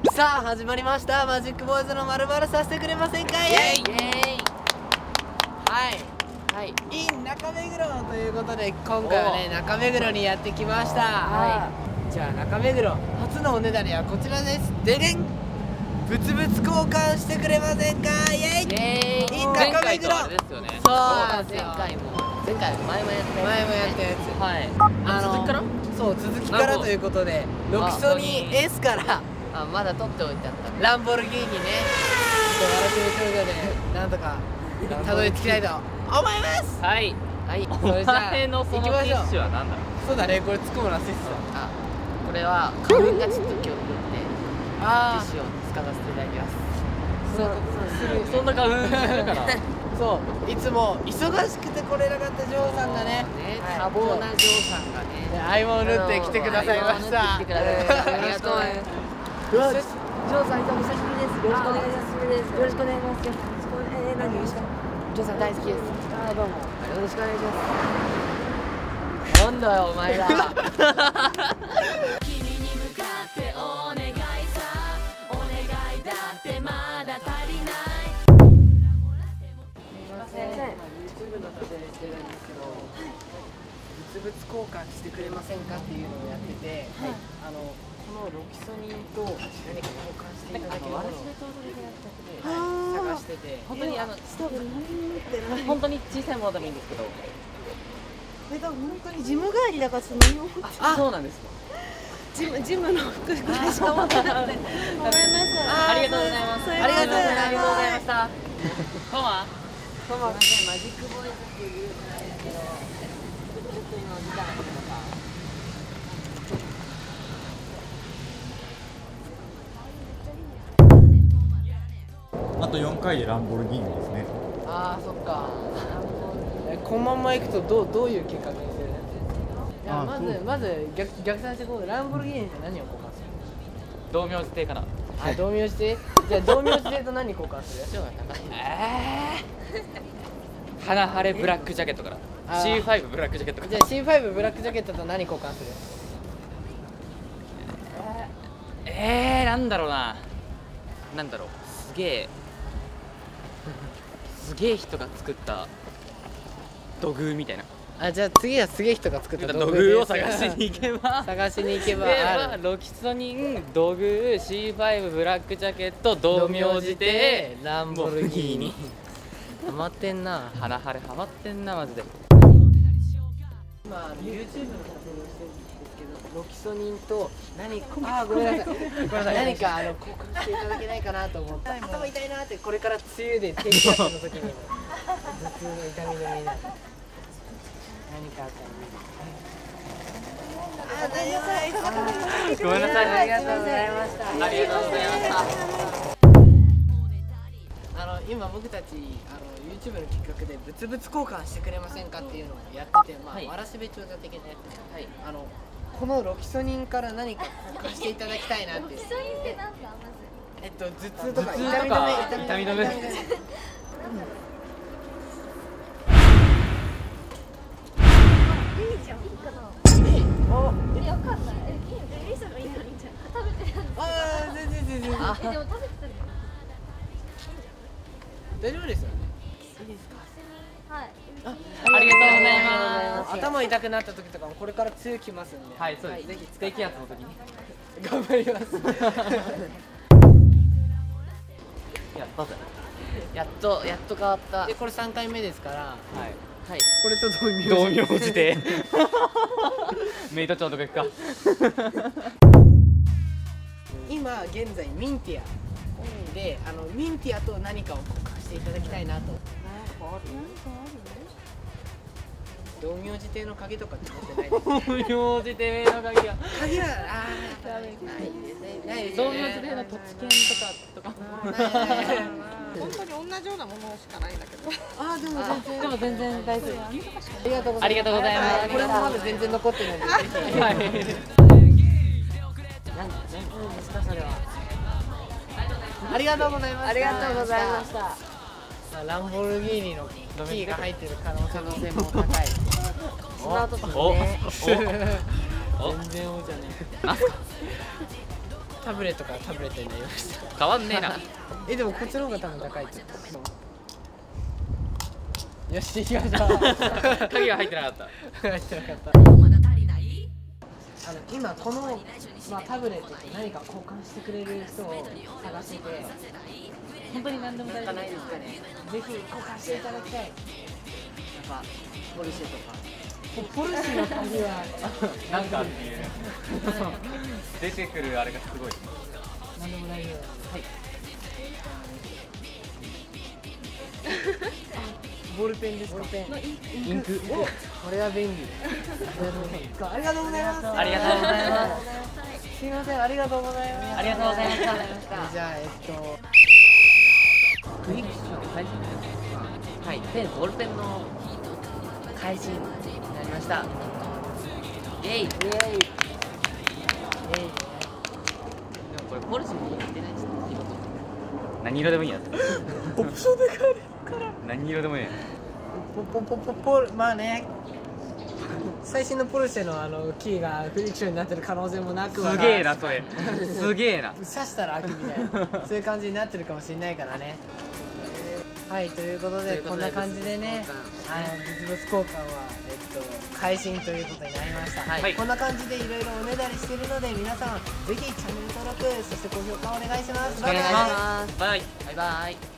さあ始まりました、マジックボーイズの〇〇させてくれませんか。イエイイエイ。はい、in 中目黒ということで、今回はね中目黒にやってきました。はい、じゃあ中目黒初のおねだりはこちらです。ででん、物々交換してくれませんか。イエイイエイ。in 中目黒。そうなんですよ。前回前もやったやつ。はい、続きから、そう続きからということで、ロキソニー S からまだ取っておいてあったランボルギーニね、ちょっと笑ってる少女でなんとかたどり着きたいと思います。はいはい、それじゃあ行きましょう。ティッシュは何だろう。そうだね、これつくもの忘れてた。これは花粉がちょっと今日降ってティッシュを使わせていただきます。そんな花粉するからそう、いつも忙しくて来れなかったジョーさんがね、多忙なジョーさんがね合間を縫って来てくださいました。ありがとうございます。ジョーさん、お久しぶりです。よろしくお願いします。よろしくお願いします。何ですか。ジョーさん大好きです。どうもよろしくお願いします。なんだよお前ら。君に向かってお願いさ、お願いだってまだ足りない。すみません、YouTube の撮影してるんですけど、物々交換してくれませんかっていうのをやってて、このロキソニンと何か交換していただけるものを探してて、本当に本当に小さいものでもいいんですけど、本当にジム帰りだから何も持ってない。あ、そうなんですか。ジムの服ぐらいしか持ってなくてごめんなさい。ありがとうございます。ありがとうございました。トマすみません、マジックボーイズっていうグループなんですけど、ちょっと今見たらいいのか。 あと4回でランボルギーニですね。 ああ、そっか。このままいくとどういう結果にするんですか。まず逆算してこう、ランボルギーニって何を交換する。 道明寺亭かな。 あ、道明寺亭。じゃあ道明寺亭と何交換する。 花晴れブラックジャケットから。C5 ブラックジャケットから。 じゃあ C5 ブラックジャケットと何交換する。 なんだろうな。なんだろう。すげえ人が作った土偶みたいな。 あ、じゃあ次はすげえ人が作った土偶を探しに行けばロキソニン、土偶、C5 ブラックジャケット、道明寺亭、 ランボルギーニ。ハマってんな。 花晴れハマってんなマジで。 今 YouTube の撮影をしてるんですけど、ロキソニンとごめんなさい何か交換していただけないかなと思って。頭痛いなって、これから梅雨で低気圧の時に頭痛の痛み止めになる。何かあったらごめんなさい。 ありがとうございました。 ありがとうございました。 今僕たちYouTube の企画で物々交換してくれませんかっていうのをやってて、わらしべ長者的なやつで、このロキソニンから何か交換していただきたいなって。ロキソニンって何だまず。頭痛とか痛み止め。大丈夫ですよね。いいですか。はい。 ありがとうございます。 頭痛くなった時とかもこれから梅雨来ますんで。 はい、そうです。ぜひ低気圧の時に頑張ります。 やったぜ。やっと変わった。 でこれ3回目ですから。はい。 はい。 これと道明寺亭。メイト長とか行くか。 今現在ミンティアで、ミンティアと何かを交換していただきたいなと。道明寺亭の鍵とかって持ってないですか。 道明寺亭の鍵はないですね。道明寺亭の土地券とか本当に同じようなものしかないんだけど。 でも全然大丈夫。 ありがとうございます。 これもまだ全然残ってないんで。 はい。 何ですかそれは。ありがとうございました。ありがとうございました。ランボルギーニのキーが入ってる可能性も高い。スタートですね。全然王じゃねえ。 タブレットからタブレットになりました。 変わんねえな。 でもこっちの方が多分高いって。よし行きましょう。 鍵が入ってなかった。 入ってなかった。今この、タブレットと何か交換してくれる人を探してて、本当に何でも大丈夫ないですかね。ぜひ交換していただきたい。やっぱポルシェとか。ポルシェの鍵はなんかっていうね。出てくるあれがすごい。 何でも大丈夫。はい。ボールペンですか。ボールペン。インク。お、これは便利。ありがとうございます。 ありがとうございます。 すみません、ありがとうございます。 ありがとうございました。 じゃあクイックショット開始です。はい、ペン、ボールペンの開始になりました。イエイ。イエイ。イエイ。でもこれポルシェも入ってないし、何色でもいいやつ。 オプションで変えるから。 何色でもいいや。 まあね。最新のポルシェのキーがフリクションになってる可能性もなくはない。 すげえなそれ。すげえな。 刺したら開くみたいなそういう感じになってるかもしれないからね。はいということでこんな感じでね、物々交換は開始ということになりました。はい、こんな感じでいろいろおねだりしてるので皆さんぜひチャンネル登録そして高評価お願いします。 お願いします。バイバイ。